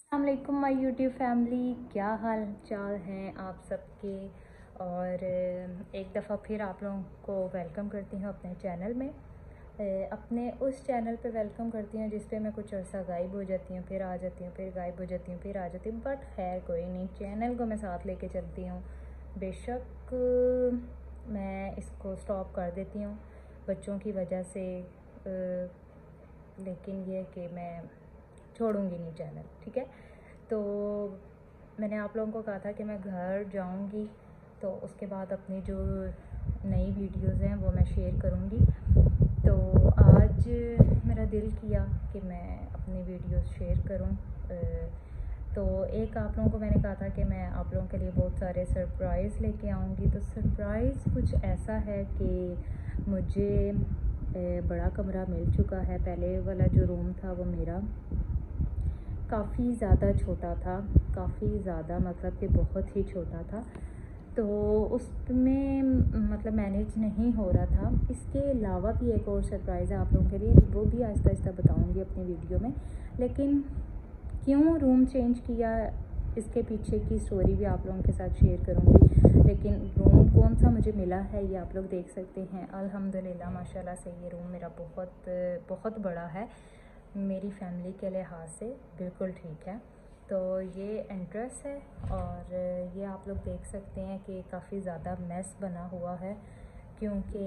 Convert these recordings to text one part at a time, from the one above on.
अस्सलामुअलैकुम my YouTube family, क्या हाल चाल हैं आप सबके। और एक दफ़ा फिर आप लोगों को वेलकम करती हूँ अपने चैनल में। अपने उस चैनल पे वेलकम करती हूँ जिस पे मैं कुछ अर्सा गायब हो जाती हूँ, फिर आ जाती हूँ, फिर गायब हो जाती हूँ, फिर आ जाती हूँ। बट खैर कोई नहीं, चैनल को मैं साथ लेके चलती हूँ। बेशक मैं इसको स्टॉप कर देती हूँ बच्चों की वजह से, लेकिन ये कि मैं छोड़ूंगी नहीं चैनल, ठीक है। तो मैंने आप लोगों को कहा था कि मैं घर जाऊंगी तो उसके बाद अपनी जो नई वीडियोस हैं वो मैं शेयर करूंगी। तो आज मेरा दिल किया कि मैं अपनी वीडियोस शेयर करूं। तो एक आप लोगों को मैंने कहा था कि मैं आप लोगों के लिए बहुत सारे सरप्राइज़ लेके आऊंगी। तो सरप्राइज़ कुछ ऐसा है कि मुझे बड़ा कमरा मिल चुका है। पहले वाला जो रूम था वो मेरा काफ़ी ज़्यादा छोटा था, काफ़ी ज़्यादा मतलब कि बहुत ही छोटा था, तो उसमें मतलब मैनेज नहीं हो रहा था। इसके अलावा भी एक और सरप्राइज़ है आप लोगों के लिए, वो भी आहिस्ता आहिस्ता बताऊंगी अपनी वीडियो में। लेकिन क्यों रूम चेंज किया, इसके पीछे की स्टोरी भी आप लोगों के साथ शेयर करूंगी। लेकिन रूम कौन सा मुझे मिला है ये आप लोग देख सकते हैं। अल्हम्दुलिल्लाह माशाल्लाह से ये रूम मेरा बहुत बहुत बड़ा है, मेरी फैमिली के लिहाज से बिल्कुल ठीक है। तो ये एंट्रेंस है और ये आप लोग देख सकते हैं कि काफ़ी ज़्यादा मेस बना हुआ है, क्योंकि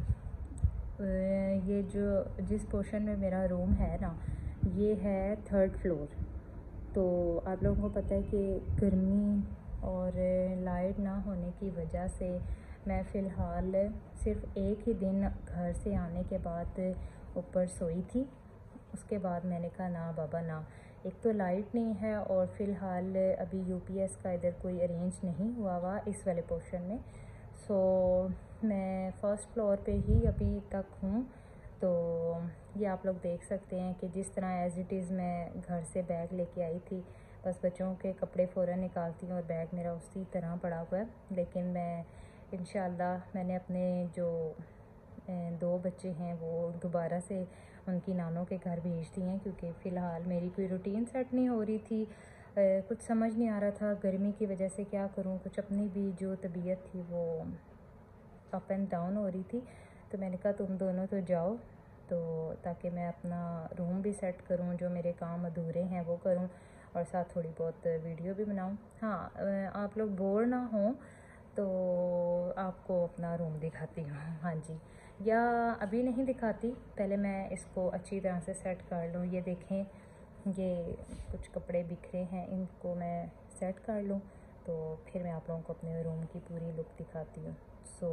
ये जो जिस पोर्शन में मेरा रूम है ना, ये है 3rd फ्लोर। तो आप लोगों को पता है कि गर्मी और लाइट ना होने की वजह से मैं फ़िलहाल सिर्फ एक ही दिन घर से आने के बाद ऊपर सोई थी। उसके बाद मैंने कहा ना बाबा ना, एक तो लाइट नहीं है और फ़िलहाल अभी यूपीएस का इधर कोई अरेंज नहीं हुआ हुआ इस वाले पोर्शन में। सो मैं फ़र्स्ट फ्लोर पे ही अभी तक हूँ। तो ये आप लोग देख सकते हैं कि जिस तरह एज़ इट इज़ मैं घर से बैग लेके आई थी, बस बच्चों के कपड़े फ़ौरन निकालती हूँ और बैग मेरा उसी तरह पड़ा हुआ है। लेकिन मैं इंशाल्लाह मैंने अपने जो 2 बच्चे हैं वो दोबारा से उनकी नानों के घर भेज दिए हैं, क्योंकि फ़िलहाल मेरी कोई रूटीन सेट नहीं हो रही थी। कुछ समझ नहीं आ रहा था गर्मी की वजह से क्या करूं, कुछ अपनी भी जो तबीयत थी वो अप एंड डाउन हो रही थी। तो मैंने कहा तुम दोनों तो जाओ, तो ताकि मैं अपना रूम भी सेट करूं, जो मेरे काम अधूरे हैं वो करूं और साथ थोड़ी बहुत वीडियो भी बनाऊं। हाँ, आप लोग बोर ना हों तो आपको अपना रूम दिखाती हूँ। हाँ जी, या अभी नहीं दिखाती, पहले मैं इसको अच्छी तरह से सेट कर लूँ। ये देखें, ये कुछ कपड़े बिखरे हैं, इनको मैं सेट कर लूँ तो फिर मैं आप लोगों को अपने रूम की पूरी लुक दिखाती हूँ। सो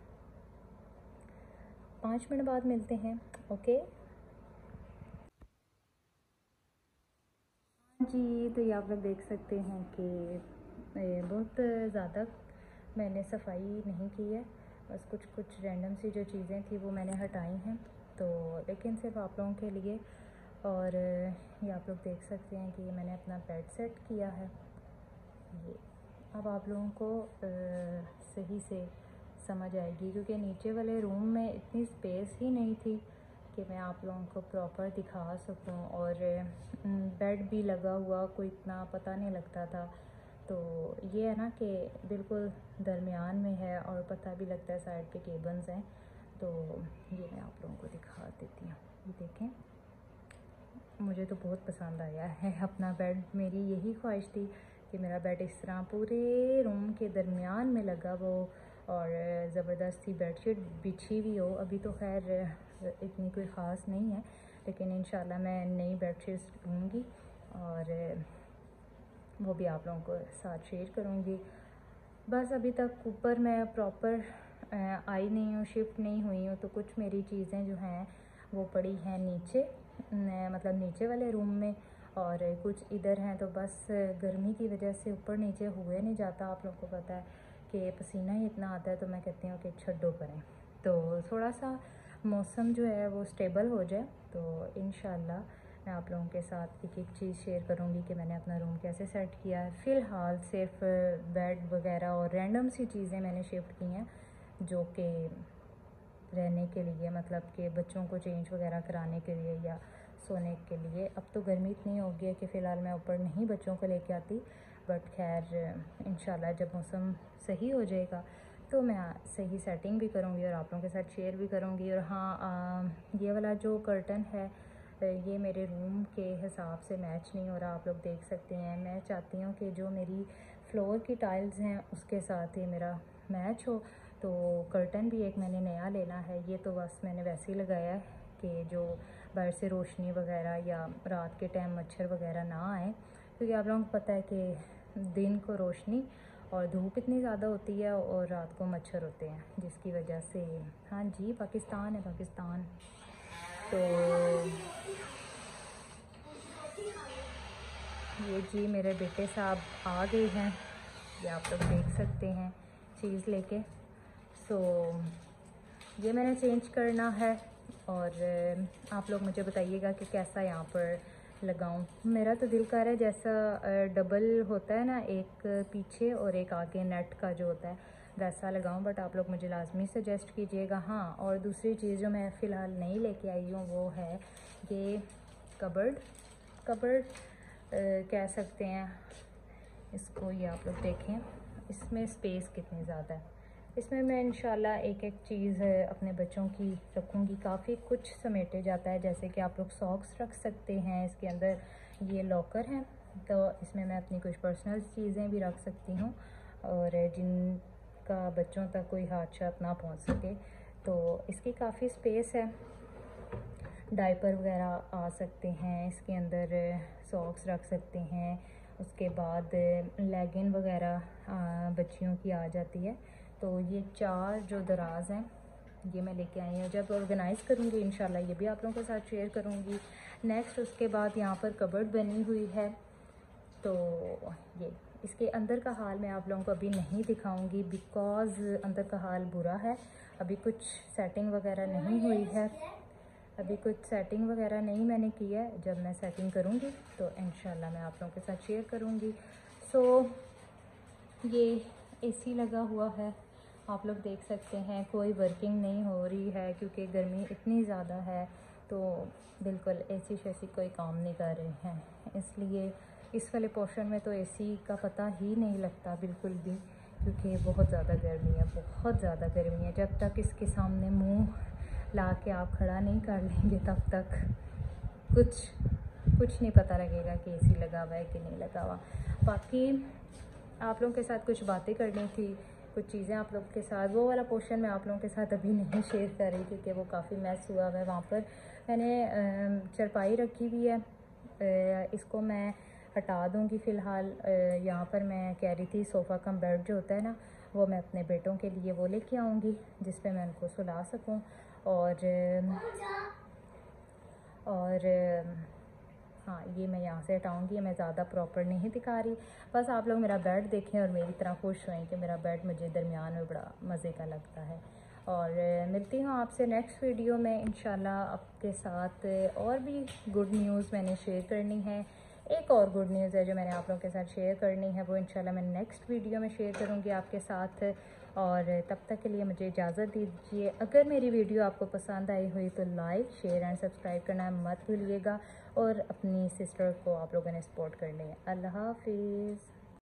5 मिनट बाद मिलते हैं, ओके जी। तो ये आप लोग देख सकते हैं कि बहुत ज़्यादा मैंने सफाई नहीं की है, बस कुछ कुछ रैंडम सी जो चीज़ें थी वो मैंने हटाई हैं, तो लेकिन सिर्फ आप लोगों के लिए। और ये आप लोग देख सकते हैं कि मैंने अपना बेड सेट किया है। ये अब आप लोगों को सही से समझ आएगी, क्योंकि नीचे वाले रूम में इतनी स्पेस ही नहीं थी कि मैं आप लोगों को प्रॉपर दिखा सकूं। और बेड भी लगा हुआ कोई इतना पता नहीं लगता था। तो ये है ना कि बिल्कुल दरमियान में है और पता भी लगता है साइड पे केबल्स हैं। तो ये मैं आप लोगों को दिखा देती हूँ, ये देखें। मुझे तो बहुत पसंद आया है अपना बेड। मेरी यही ख्वाहिश थी कि मेरा बेड इस तरह पूरे रूम के दरमियान में लगा वो और ज़बरदस्ती बेडशीट बिछी हुई हो। अभी तो खैर इतनी कोई ख़ास नहीं है, लेकिन इंशाल्लाह मैं नई बेडशीट्स लूँगी और वो भी आप लोगों को साथ शेयर करूँगी। बस अभी तक ऊपर मैं प्रॉपर आई नहीं हूँ, शिफ्ट नहीं हुई हूँ, तो कुछ मेरी चीज़ें जो हैं वो पड़ी हैं नीचे, मतलब नीचे वाले रूम में, और कुछ इधर हैं। तो बस गर्मी की वजह से ऊपर नीचे हुए नहीं जाता। आप लोगों को पता है कि पसीना ही इतना आता है, तो मैं कहती हूँ कि छड्डो करें, तो थोड़ा सा मौसम जो है वो स्टेबल हो जाए तो इंशाल्लाह मैं आप लोगों के साथ एक एक चीज़ शेयर करूँगी कि मैंने अपना रूम कैसे सेट किया है। फ़िलहाल सिर्फ बेड वगैरह और रैंडम सी चीज़ें मैंने शिफ्ट की हैं, जो कि रहने के लिए, मतलब कि बच्चों को चेंज वगैरह कराने के लिए या सोने के लिए। अब तो गर्मी इतनी हो गई है कि फ़िलहाल मैं ऊपर नहीं बच्चों को लेके आती, बट खैर इंशाल्लाह जब मौसम सही हो जाएगा तो मैं सही सेटिंग भी करूँगी और आप लोगों के साथ शेयर भी करूँगी। और हाँ, ये वाला जो कर्टन है ये मेरे रूम के हिसाब से मैच नहीं हो रहा, आप लोग देख सकते हैं। मैं चाहती हूँ कि जो मेरी फ्लोर की टाइल्स हैं उसके साथ ही मेरा मैच हो, तो कर्टन भी एक मैंने नया लेना है। ये तो बस मैंने वैसे ही लगाया है कि जो बाहर से रोशनी वगैरह या रात के टाइम मच्छर वगैरह ना आए, क्योंकि आप लोगों को पता है कि दिन को रोशनी और धूप इतनी ज़्यादा होती है और रात को मच्छर होते हैं, जिसकी वजह से। हाँ जी, पाकिस्तान है पाकिस्तान। तो ये जी मेरे बेटे साहब आ गए हैं, ये आप लोग देख सकते हैं चीज़ लेके। सो ये मैंने चेंज करना है और आप लोग मुझे बताइएगा कि कैसा यहाँ पर लगाऊं। मेरा तो दिल कर रहा है जैसा डबल होता है ना, एक पीछे और एक आगे नेट का जो होता है वैसा लगाऊं, बट आप लोग मुझे लाजमी सजेस्ट कीजिएगा। हाँ, और दूसरी चीज़ जो मैं फ़िलहाल नहीं लेके आई हूँ वो है ये कबर्ड कह सकते हैं इसको। ये आप लोग देखें इसमें स्पेस कितनी ज़्यादा है। इसमें मैं इंशाल्लाह एक एक चीज़ अपने बच्चों की रखूँगी। काफ़ी कुछ समेटे जाता है, जैसे कि आप लोग सॉक्स रख सकते हैं इसके अंदर। ये लॉकर है तो इसमें मैं अपनी कुछ पर्सनल चीज़ें भी रख सकती हूँ और जिनका बच्चों तक कोई हादसा ना पहुँच सके, तो इसकी काफ़ी स्पेस है। डायपर वगैरह आ सकते हैं इसके अंदर, सॉक्स रख सकते हैं। उसके बाद लेगिन वगैरह बच्चियों की आ जाती है। तो ये 4 जो दराज हैं ये मैं लेके आई हूँ। जब ऑर्गेनाइज़ करूँगी इंशाल्लाह ये भी आप लोगों के साथ शेयर करूँगी। नेक्स्ट उसके बाद यहाँ पर कबर्ड बनी हुई है, तो ये इसके अंदर का हाल मैं आप लोगों को अभी नहीं दिखाऊंगी बिकॉज़ अंदर का हाल बुरा है। अभी कुछ सेटिंग वगैरह नहीं हुई है, अभी कुछ सेटिंग वगैरह नहीं मैंने की है। जब मैं सेटिंग करूँगी तो इंशाल्लाह मैं आप लोगों के साथ शेयर करूँगी। सो ये एसी लगा हुआ है, आप लोग देख सकते हैं। कोई वर्किंग नहीं हो रही है क्योंकि गर्मी इतनी ज़्यादा है, तो बिल्कुल एसी शेसी कोई काम नहीं कर रहे हैं, इसलिए इस वाले पोर्शन में तो एसी का पता ही नहीं लगता बिल्कुल भी, क्योंकि बहुत ज़्यादा गर्मी है, बहुत ज़्यादा गर्मी है। जब तक इसके सामने मुंह ला के आप खड़ा नहीं कर लेंगे तब तक कुछ नहीं पता लगेगा कि एसी लगा हुआ है कि नहीं लगा हुआ। बाकी आप लोगों के साथ कुछ बातें करनी थी, कुछ चीज़ें आप लोगों के साथ, वो वाला पोर्शन मैं आप लोगों के साथ अभी नहीं शेयर कर रही क्योंकि वो काफ़ी मैस हुआ है। वहाँ पर मैंने चारपाई रखी हुई है, इसको मैं हटा दूँगी फ़िलहाल। यहाँ पर मैं कह रही थी सोफ़ा कम बेड जो होता है ना, वो मैं अपने बेटों के लिए वो लेके आऊँगी जिस पे मैं उनको सुला सकूँ। और हाँ, ये मैं यहाँ से हटाऊँगी, मैं ज़्यादा प्रॉपर नहीं दिखा रही। बस आप लोग मेरा बेड देखें और मेरी तरह खुश हुए कि मेरा बेड मुझे दरमियान में बड़ा मज़े का लगता है। और मिलती हूँ आपसे नेक्स्ट वीडियो में इंशाल्लाह। आपके साथ और भी गुड न्यूज़ मैंने शेयर करनी है। एक और गुड न्यूज़ है जो मैंने आप लोगों के साथ शेयर करनी है, वो इंशाल्लाह मैं नेक्स्ट वीडियो में शेयर करूँगी आपके साथ। और तब तक के लिए मुझे इजाज़त दीजिए। अगर मेरी वीडियो आपको पसंद आई हुई तो लाइक शेयर एंड सब्सक्राइब करना मत भूलिएगा और अपनी सिस्टर को आप लोगों ने सपोर्ट करनी है। अल्लाह हाफिज़।